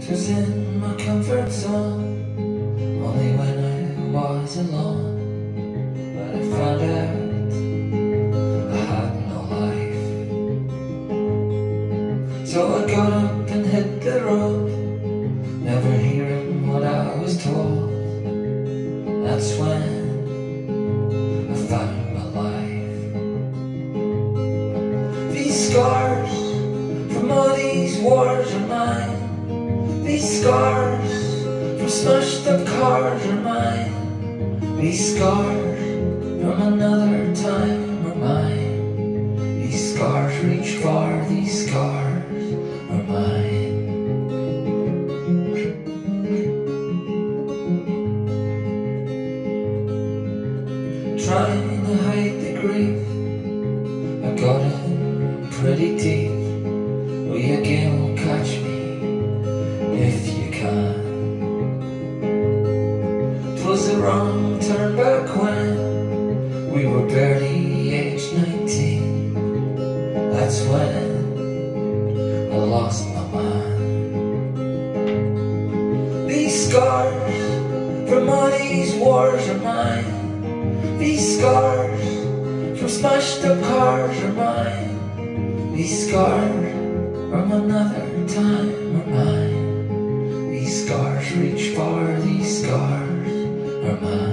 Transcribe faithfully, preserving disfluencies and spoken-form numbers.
'Twas in my comfort zone, only when I was alone. But I found out I had no life. So I got up and hit the road, never hearing what I was told. That's when I found my life. These scars from all these wars are mine. These scars from smashed up cars are mine. These scars from another time are mine. These scars reach far, these scars are mine. Trying to hide the grief, I got in pretty deep. Well, you again will catch me if you can. 'Twas the wrong turn back when we were barely age nineteen. That's when I lost my man. These scars from all these wars are mine. These scars from smashed up cars are mine. These scars from another time are mine. These scars reach far, these scars are mine.